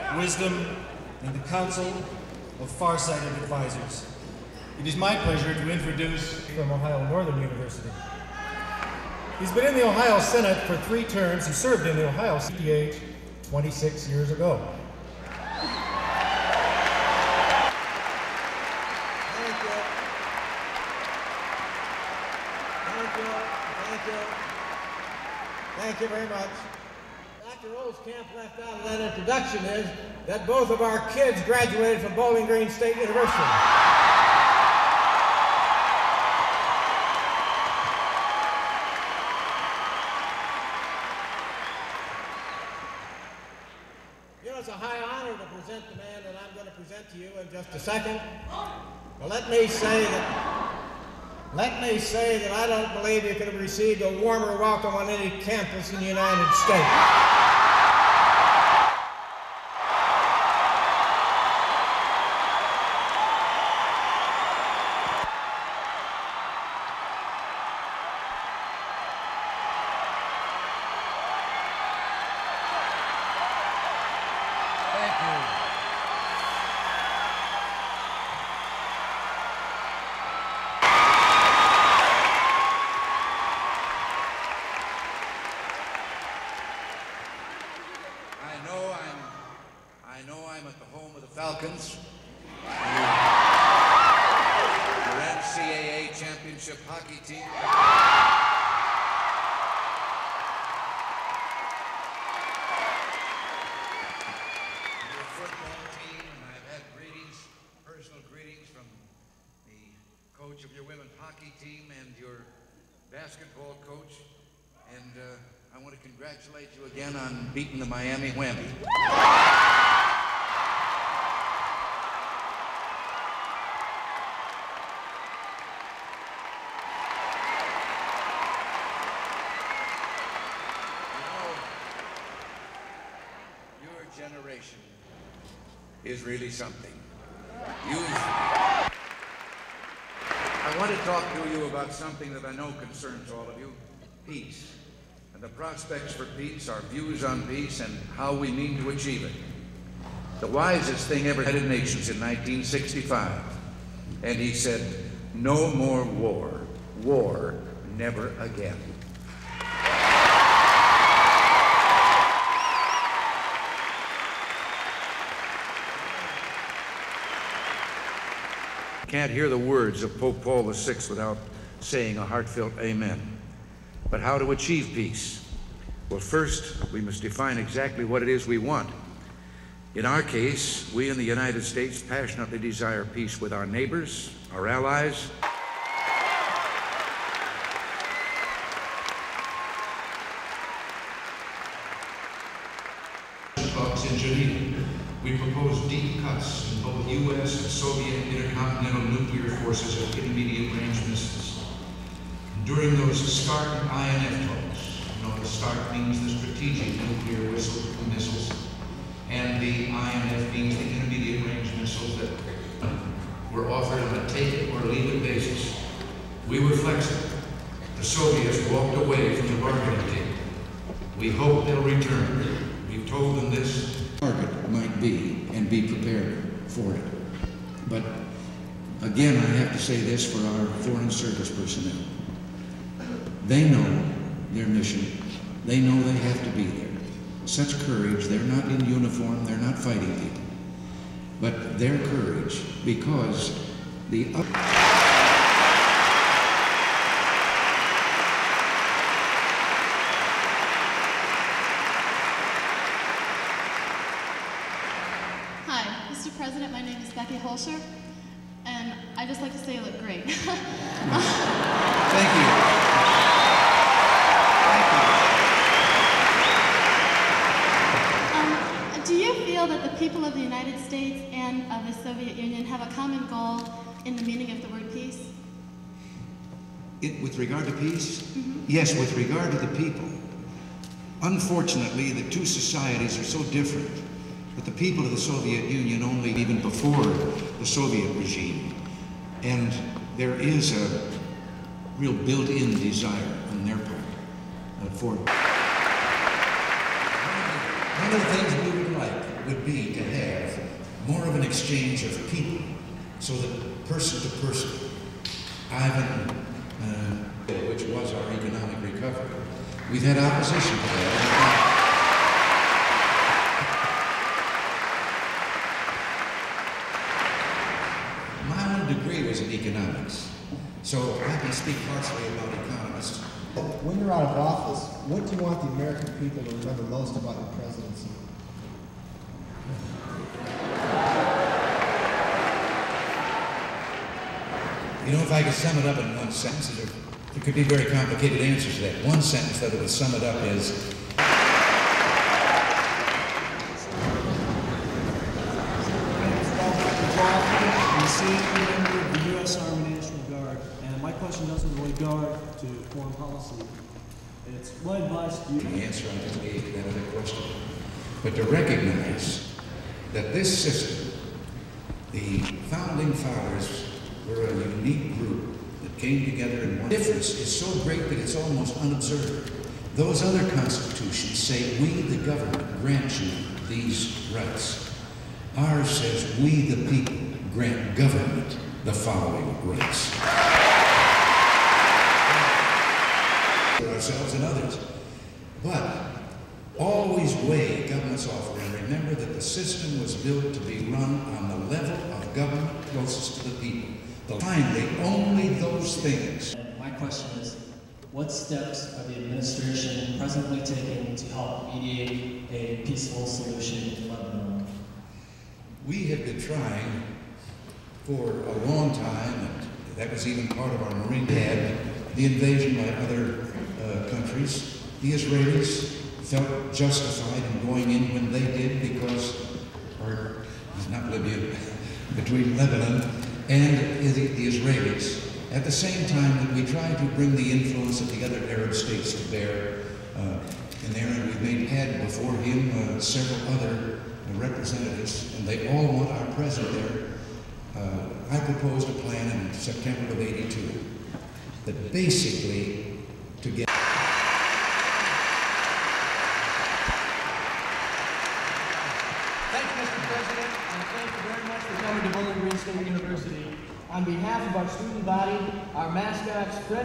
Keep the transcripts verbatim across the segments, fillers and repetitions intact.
wisdom, and the counsel of far-sighted advisors. It is my pleasure to introduce from Ohio Northern University. He's been in the Ohio Senate for three terms. He served in the Ohio C P H twenty-six years ago. Thank you. Thank you. Thank you. Thank you very much. Doctor Camp left out of that introduction is that both of our kids graduated from Bowling Green State University. You know, it's a high honor to present the man that I'm going to present to you in just a second. But let me say that let me say that I don't believe you could have received a warmer welcome on any campus in the United States. Falcons, your N C A A championship hockey team, your football team, and I've had greetings, personal greetings from the coach of your women's hockey team and your basketball coach, and uh, I want to congratulate you again on beating the Miami Whammy. Generation is really something. You, I want to talk to you about something that I know concerns all of you, peace, and the prospects for peace, our views on peace, and how we mean to achieve it. The wisest thing ever headed nations in nineteen sixty-five, and he said, "No more war, war never again." Can't hear the words of Pope Paul the Sixth without saying a heartfelt amen. But how to achieve peace? Well, first, we must define exactly what it is we want. In our case, we in the United States passionately desire peace with our neighbors, our allies, talks in Geneva. We propose deep cuts in both U S and Soviet intercontinental nuclear forces of intermediate range missiles. During those START I N F talks, you know, the START means the strategic nuclear missiles, and the I N F means the intermediate range missiles that were offered on a take it or leave it basis. We were flexible. The Soviets walked away from the bargaining table. We hope they'll return. We've told them this target might be, and be prepared for it. But again, I have to say this for our foreign service personnel. They know their mission. They know they have to be there. Such courage, they're not in uniform, they're not fighting people. But their courage, because the up Mister President, my name is Becky Holscher, and I'd just like to say you look great. Thank you. Thank you. Um, do you feel that the people of the United States and of the Soviet Union have a common goal in the meaning of the word peace? It, with regard to peace? Mm-hmm. Yes, with regard to the people. Unfortunately, the two societies are so different. But the people of the Soviet Union only even before the Soviet regime. And there is a real built-in desire on their part uh, for... One of the things we would like, would be to have more of an exchange of people, so that person to person, Ivan, uh, which was our economic recovery, we've had opposition to that. My own degree was in economics, so I can speak partially about economists. When you're out of office, what do you want the American people to remember most about your presidency? You know, if I could sum it up in one sentence, there, there could be very complicated answers to that. One sentence that would sum it up is, Received a member of the U S Army National Guard, and my question doesn't relate guard to foreign policy. It's what advice do you... the answer I just gave to that other question. But to recognize that this system, the founding fathers were a unique group that came together in one. The difference is so great that it's almost unobserved. Those other constitutions say, we, the government, grant you these rights. Ours says, we, the people, grant government the following rights. For ourselves and others. But always weigh government's offer and remember that the system was built to be run on the level of government closest to the people. Finally, only those things. My question is, what steps are the administration presently taking to help mediate a peaceful solution in Lebanon? We have been trying for a long time, and that was even part of our Marine had the invasion by other uh, countries. The Israelis felt justified in going in when they did because, or not Libya, between Lebanon and the, the Israelis. At the same time that we tried to bring the influence of the other Arab states to bear uh, in there, and we made had before him uh, several other uh, representatives, and they all want our president there. Uh, I proposed a plan in September of eighty-two that basically to get Thank you, Mister President, and thank you very much for coming to Bowling Green State University. On behalf of our student body, our mascots, Fred...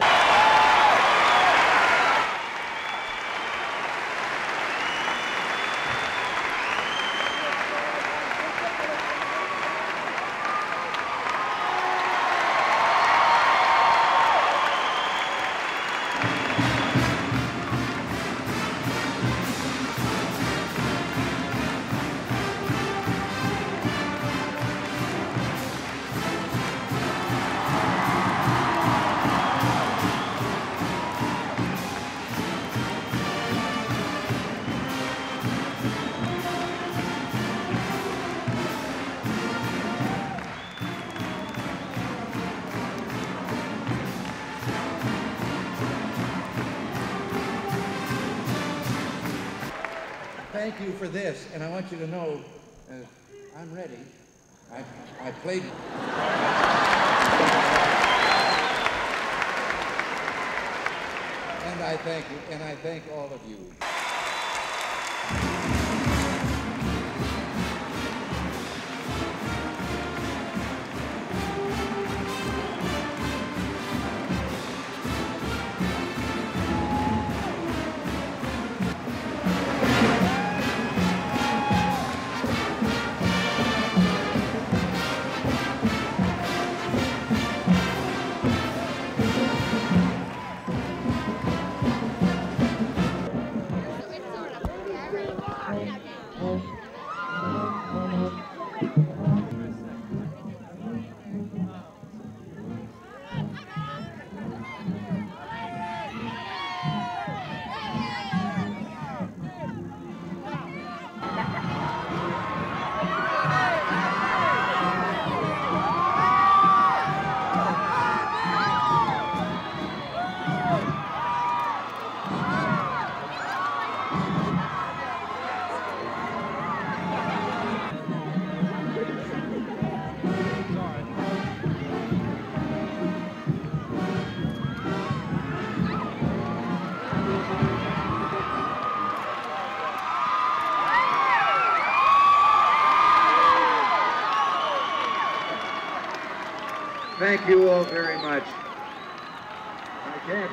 Thank you for this, and I want you to know, uh, I'm ready. I, I played... And I thank you, and I thank all of you. Thank you all very much. I can't.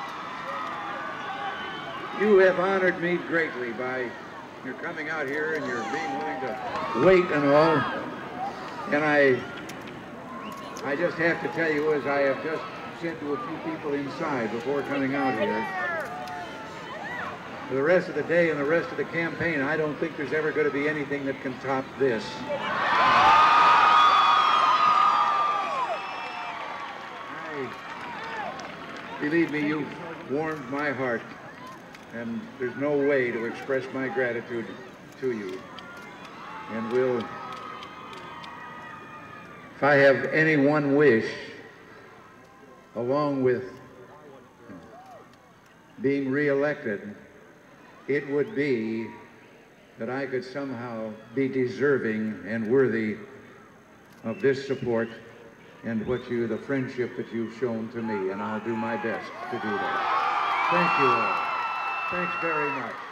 You have honored me greatly by your coming out here and your being willing to wait and all. And I, I just have to tell you, as I have just said to a few people inside before coming out here, for the rest of the day and the rest of the campaign, I don't think there's ever going to be anything that can top this. I, believe me, you've warmed my heart, and there's no way to express my gratitude to you. And we'll, if I have any one wish, along with being reelected, it would be that I could somehow be deserving and worthy of this support and what you, the friendship that you've shown to me, and I'll do my best to do that. Thank you all. Thanks very much.